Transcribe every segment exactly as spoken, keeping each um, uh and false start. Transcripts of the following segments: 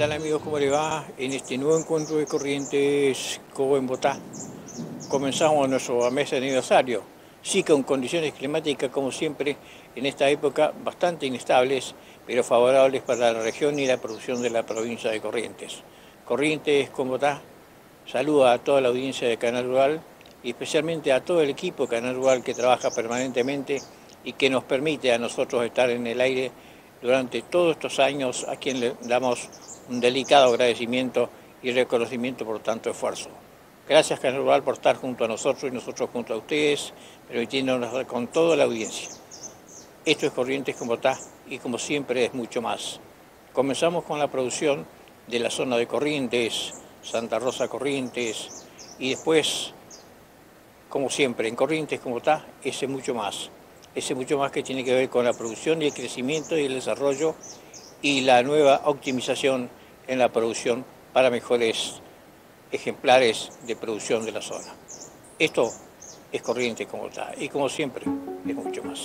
tal amigos? ¿Cómo les va? En este nuevo encuentro de Corrientes Cobo en Bogotá comenzamos nuestro mes de aniversario, sí con condiciones climáticas como siempre en esta época bastante inestables, pero favorables para la región y la producción de la provincia de Corrientes. Corrientes con Bogotá saluda a toda la audiencia de Canal Rural y especialmente a todo el equipo de Canal Rural que trabaja permanentemente y que nos permite a nosotros estar en el aire durante todos estos años, a quien le damos un delicado agradecimiento y reconocimiento por tanto esfuerzo. Gracias Canal Rural por estar junto a nosotros y nosotros junto a ustedes, permitiéndonos estar con toda la audiencia. Esto es Corrientes con Bogotá y como siempre es mucho más. Comenzamos con la producción de la zona de Corrientes, Santa Rosa Corrientes y después, como siempre, en Corrientes con Bogotá, ese mucho más. Ese mucho más que tiene que ver con la producción y el crecimiento y el desarrollo y la nueva optimización en la producción para mejores ejemplares de producción de la zona. Esto es Corrientes como está y como siempre es mucho más.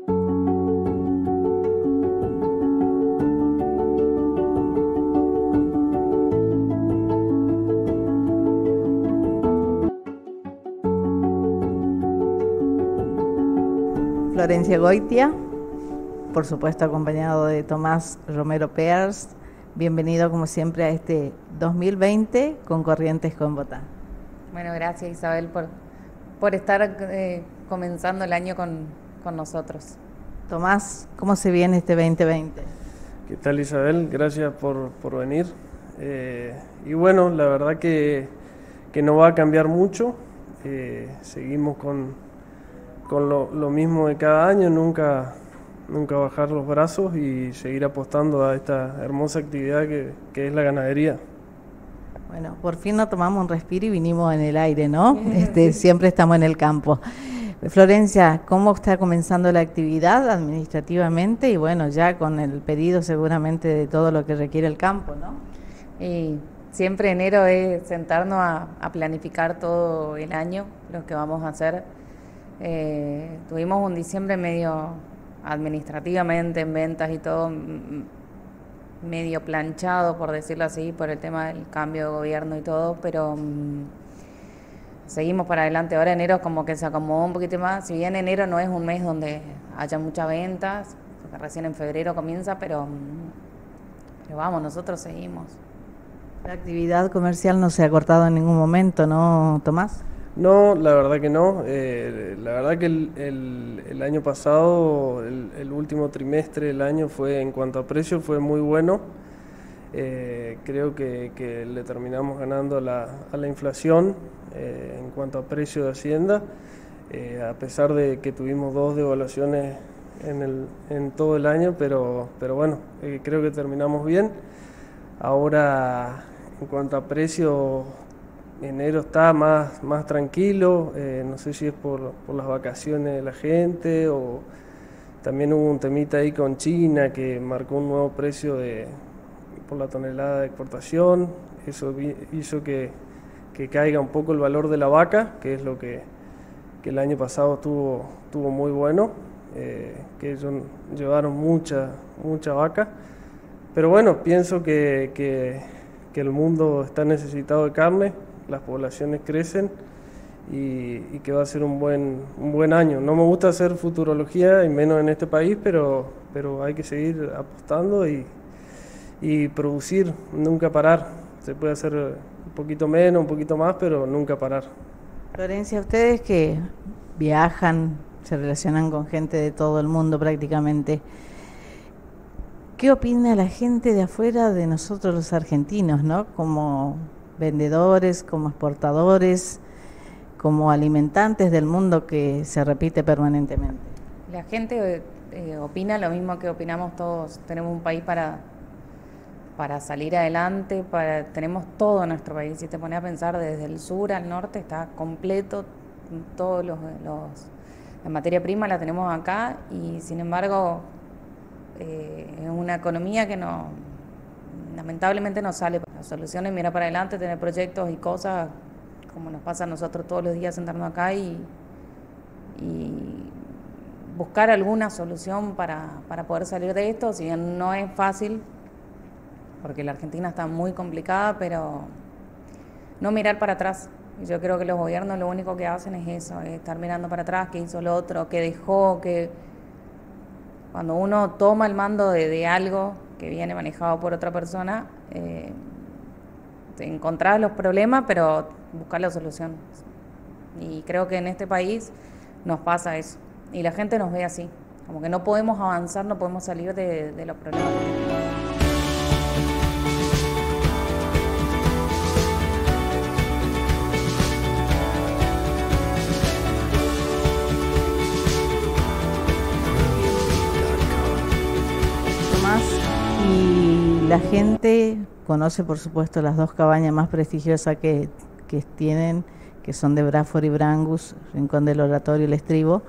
Florencia Goitia, por supuesto acompañado de Tomás Romero Pears. Bienvenido como siempre a este dos mil veinte con Corrientes con Bogotá. Bueno, gracias Isabel por, por estar eh, comenzando el año con, con nosotros. Tomás, ¿cómo se viene este veinte veinte? ¿Qué tal Isabel? Gracias por, por venir. Eh, y bueno, la verdad que, que no va a cambiar mucho. Eh, seguimos con... con lo, lo mismo de cada año, nunca, nunca bajar los brazos y seguir apostando a esta hermosa actividad que, que es la ganadería. Bueno, por fin nos tomamos un respiro y vinimos en el aire, ¿no? Este, siempre estamos en el campo. Florencia, ¿cómo está comenzando la actividad administrativamente? Y bueno, ya con el pedido seguramente de todo lo que requiere el campo, ¿no? Y siempre enero es sentarnos a, a planificar todo el año, lo que vamos a hacer. Eh, tuvimos un diciembre medio administrativamente en ventas y todo medio planchado, por decirlo así, por el tema del cambio de gobierno y todo, pero um, seguimos para adelante. Ahora enero como que se acomodó un poquito más, si bien enero no es un mes donde haya muchas ventas, porque recién en febrero comienza, pero, pero vamos, nosotros seguimos. La actividad comercial no se ha cortado en ningún momento, ¿no, Tomás? No, la verdad que no. Eh, la verdad que el, el, el año pasado, el, el último trimestre del año fue, en cuanto a precio, fue muy bueno. Eh, creo que, que le terminamos ganando la, a la inflación eh, en cuanto a precio de Hacienda, eh, a pesar de que tuvimos dos devaluaciones en, el, en todo el año, pero, pero bueno, eh, creo que terminamos bien. Ahora, en cuanto a precio, enero está más, más tranquilo, eh, no sé si es por, por las vacaciones de la gente o también hubo un temita ahí con China que marcó un nuevo precio de, por la tonelada de exportación, eso hizo que, que caiga un poco el valor de la vaca, que es lo que, que el año pasado estuvo, estuvo muy bueno, eh, que ellos llevaron mucha, mucha vaca, pero bueno, pienso que, que, que el mundo está necesitado de carne, las poblaciones crecen y, y que va a ser un buen un buen año. No me gusta hacer futurología y menos en este país, pero pero hay que seguir apostando y, y producir, nunca parar. Se puede hacer un poquito menos, un poquito más, pero nunca parar. Florencia, ustedes que viajan, se relacionan con gente de todo el mundo prácticamente, ¿qué opina la gente de afuera de nosotros los argentinos, ¿no? Como vendedores, como exportadores, como alimentantes del mundo que se repite permanentemente. La gente eh, opina lo mismo que opinamos todos. Tenemos un país para, para salir adelante, para, tenemos todo en nuestro país. Si te pones a pensar desde el sur al norte está completo, todos los, los la materia prima la tenemos acá y sin embargo eh, es una economía que no lamentablemente no sale. La solución es mirar para adelante, tener proyectos y cosas como nos pasa a nosotros todos los días, sentarnos acá y, y buscar alguna solución para, para poder salir de esto. Si bien no es fácil, porque la Argentina está muy complicada, pero no mirar para atrás. Yo creo que los gobiernos lo único que hacen es eso, es estar mirando para atrás, qué hizo el otro, qué dejó, que cuando uno toma el mando de, de algo que viene manejado por otra persona, eh, encontrar los problemas, pero buscar la solución. Y creo que en este país nos pasa eso, y la gente nos ve así, como que no podemos avanzar, no podemos salir de, de los problemas que tenemos. Y la gente conoce, por supuesto, las dos cabañas más prestigiosas que, que tienen, que son de Bradford y Brangus, Rincón del Oratorio y El Estribo,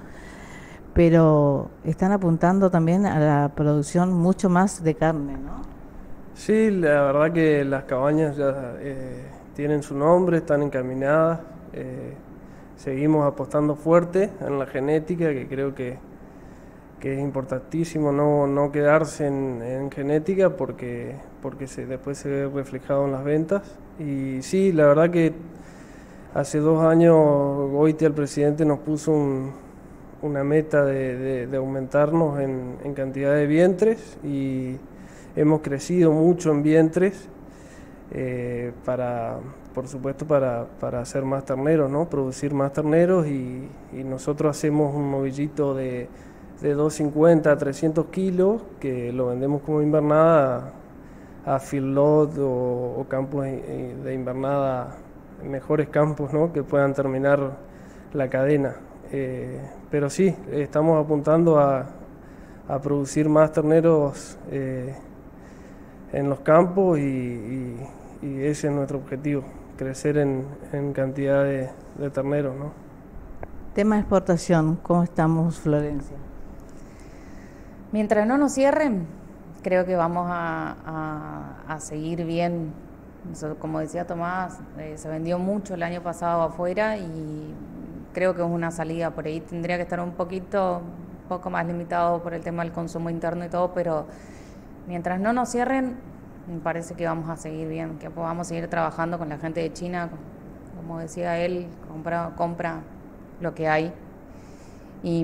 pero están apuntando también a la producción mucho más de carne, ¿no? Sí, la verdad que las cabañas ya eh, tienen su nombre, están encaminadas, eh, seguimos apostando fuerte en la genética, que creo que que es importantísimo no, no quedarse en, en genética porque, porque se, después se ve reflejado en las ventas. Y sí, la verdad que hace dos años Goiti, el presidente, nos puso un, una meta de, de, de aumentarnos en, en cantidad de vientres y hemos crecido mucho en vientres, eh, para, por supuesto para, para hacer más terneros, ¿no? Producir más terneros y, y nosotros hacemos un novillito de de doscientos cincuenta a trescientos kilos, que lo vendemos como invernada a, a feedlot o, o campos de invernada, mejores campos, ¿no? Que puedan terminar la cadena. Eh, pero sí, estamos apuntando a, a producir más terneros eh, en los campos y, y, y ese es nuestro objetivo, crecer en, en cantidad de, de terneros, ¿no? Tema de exportación, ¿cómo estamos, Florencia? Mientras no nos cierren, creo que vamos a, a, a seguir bien. Como decía Tomás, eh, se vendió mucho el año pasado afuera y creo que es una salida. Por ahí tendría que estar un poquito, un poco más limitado por el tema del consumo interno y todo, pero mientras no nos cierren, me parece que vamos a seguir bien, que podamos seguir trabajando con la gente de China. Como decía él, compra, compra lo que hay. Y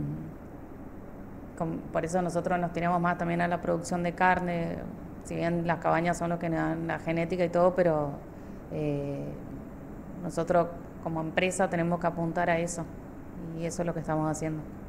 por eso nosotros nos tiramos más también a la producción de carne, si bien las cabañas son los que nos dan la genética y todo, pero eh, nosotros como empresa tenemos que apuntar a eso y eso es lo que estamos haciendo.